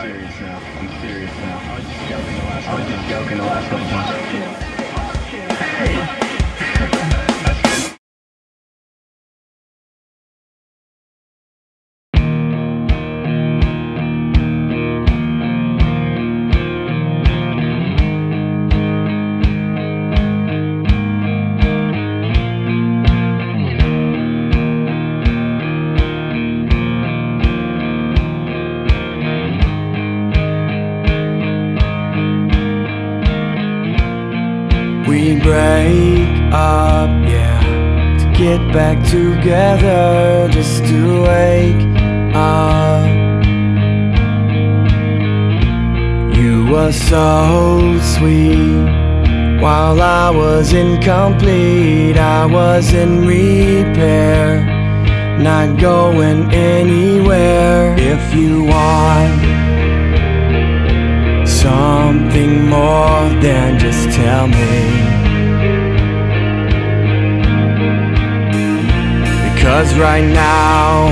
serious now. I'm serious now. I was just joking the last couple times. Hey! We break up, yeah, to get back together, just to wake up. You were so sweet, while I was incomplete. I was in repair, not going anywhere. If you want something more, then just tell me. Because right now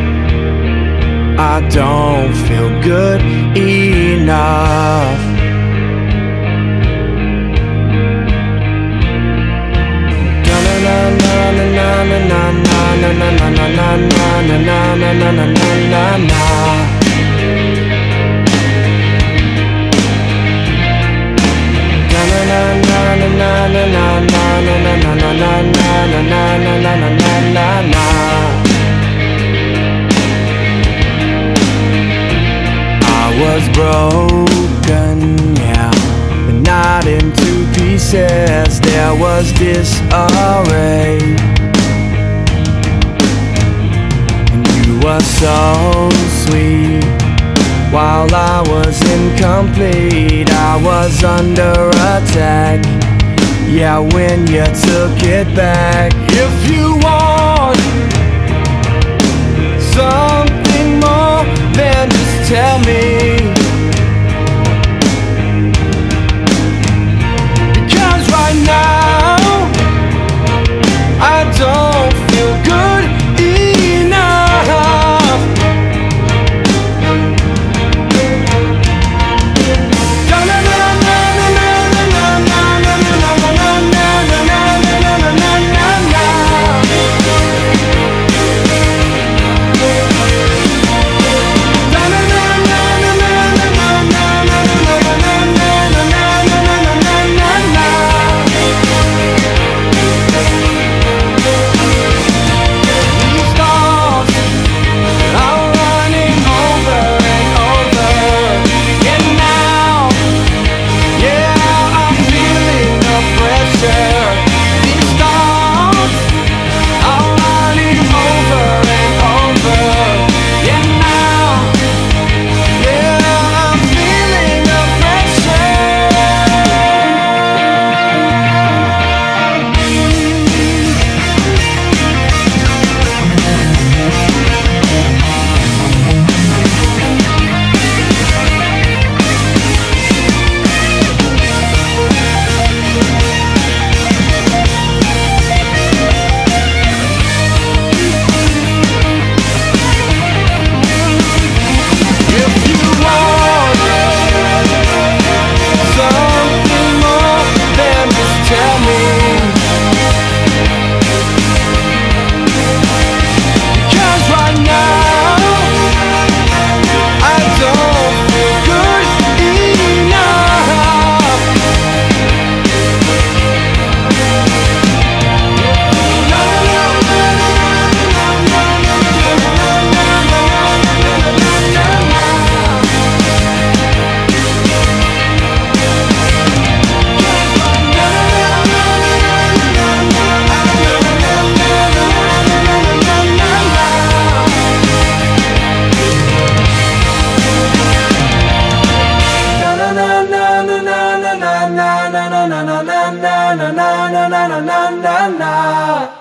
I don't feel good enough. I was broken, yeah, but not into pieces. There was disarray, and you were so sweet, while I was incomplete. I was under attack, yeah, when you took it back. If you want something more, then just tell me. Because right now I don't feel good enough. na na na na na na na na na na na na.